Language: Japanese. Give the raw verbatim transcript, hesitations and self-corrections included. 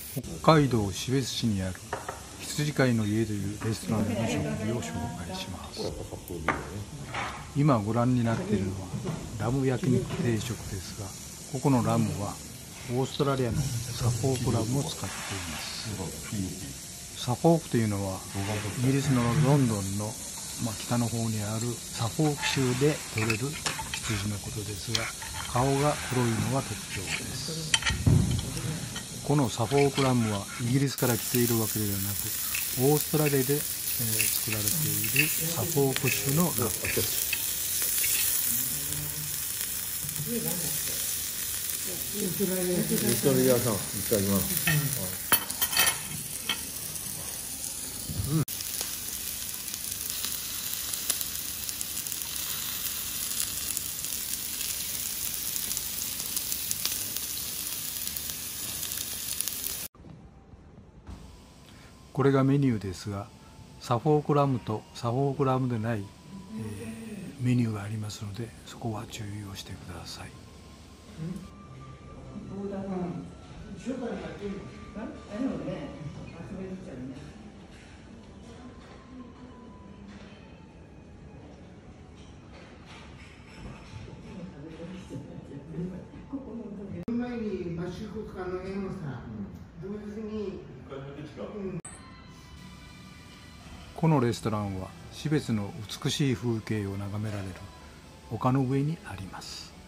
北海道士別市にある羊飼いの家というレストランでの食事を紹介します。今ご覧になっているのはラム焼肉定食ですが、ここのラムはオーストラリアのサフォークラムを使っています。サフォークというのはイギリスのロンドンの、まあ、北の方にあるサフォーク州で取れる羊のことですが、顔が黒いのが特徴です。このサフォークラムはイギリスから来ているわけではなく、オーストラリアで、えー、作られているサフォーク種のラムです。 オーストラリアさん、いただきます。 これがメニューですが、サフォークラムとサフォークラムでない、えー、メニューがありますので、そこは注意をしてください。 前にマシュコカの絵をさ、同時に、 このレストランは標津の美しい風景を眺められる丘の上にあります。